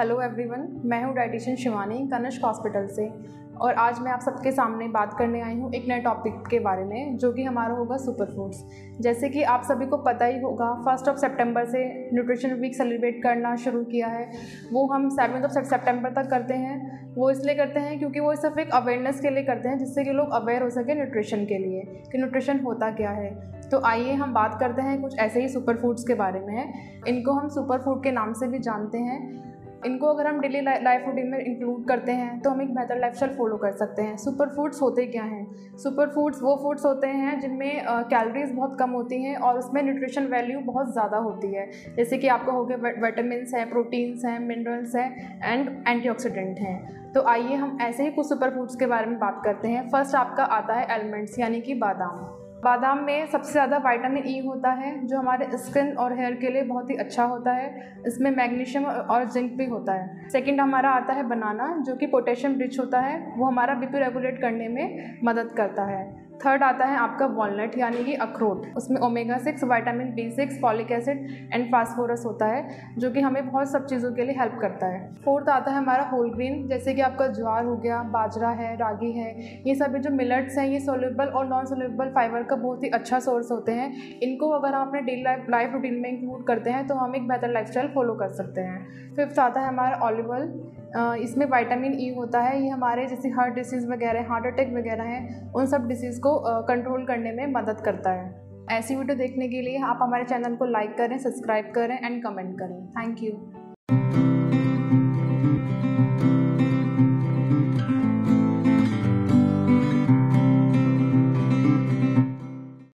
Hello everyone, मैं हूँ dietitian Shivani Kanishka hospital से। और आज मैं आप सबके सामने बात करने आई हूँ एक नए टॉपिक के बारे में, जो कि हमारा होगा सुपर फूड्स। जैसे कि आप सभी को पता ही होगा, 1 सितंबर से न्यूट्रिशन वीक सेलिब्रेट करना शुरू किया है। वो हम 7 सितंबर तक करते हैं। वो इसलिए करते हैं क्योंकि वो सिर्फ एक अवेयरनेस के लिए करते हैं, जिससे कि लोग अवेयर हो सके न्यूट्रिशन के लिए कि न्यूट्रिशन होता क्या है। तो आइए हम बात करते हैं कुछ ऐसे ही सुपर फूड्स के बारे में। इनको हम सुपर फूड के नाम से भी जानते हैं। इनको अगर हम डेली लाइफ रूटीन में इंक्लूड करते हैं तो हम एक बेहतर लाइफस्टाइल फॉलो कर सकते हैं। सुपर फूड्स होते क्या हैं? सुपर फूड्स वो फूड्स होते हैं जिनमें कैलोरीज बहुत कम होती हैं और उसमें न्यूट्रिशन वैल्यू बहुत ज़्यादा होती है। जैसे कि आपका हो गया विटामिन्स हैं, प्रोटीन्स हैं, मिनरल्स हैं एंड एंटीऑक्सीडेंट हैं। तो आइए हम ऐसे ही कुछ सुपर फूड्स के बारे में बात करते हैं। फर्स्ट आपका आता है एलमंड्स, यानी कि बादाम। बादाम में सबसे ज़्यादा विटामिन ई होता है, जो हमारे स्किन और हेयर के लिए बहुत ही अच्छा होता है। इसमें मैग्नीशियम और जिंक भी होता है। सेकंड हमारा आता है बनाना, जो कि पोटेशियम रिच होता है। वो हमारा बीपी रेगुलेट करने में मदद करता है। थर्ड आता है आपका वॉलनट, यानी कि अखरोट। उसमें omega 6, vitamin B6, folic acid and phosphorus होता है, जो कि हमें बहुत सब चीज़ों के लिए हेल्प करता है। फोर्थ आता है हमारा होल ग्रेन, जैसे कि आपका ज्वार हो गया, बाजरा है, रागी है। ये सभी जो मिलेट्स हैं, ये सोल्यूबल और नॉन सोल्यूबल फाइबर का बहुत ही अच्छा सोर्स होते हैं। इनको अगर आप अपने डेली लाइफ रूटीन में इंक्लूड करते हैं तो हम एक बेहतर लाइफस्टाइल फॉलो कर सकते हैं। फिफ्थ आता है हमारा ऑलिव ऑयल। इसमें विटामिन ई होता है। ये हमारे जैसे हार्ट डिसीज़ वगैरह, हार्ट अटैक वगैरह हैं, उन सब डिसीज़ को कंट्रोल करने में मदद करता है। ऐसी वीडियो देखने के लिए आप हमारे चैनल को लाइक करें, सब्सक्राइब करें एंड कमेंट करें। Thank you.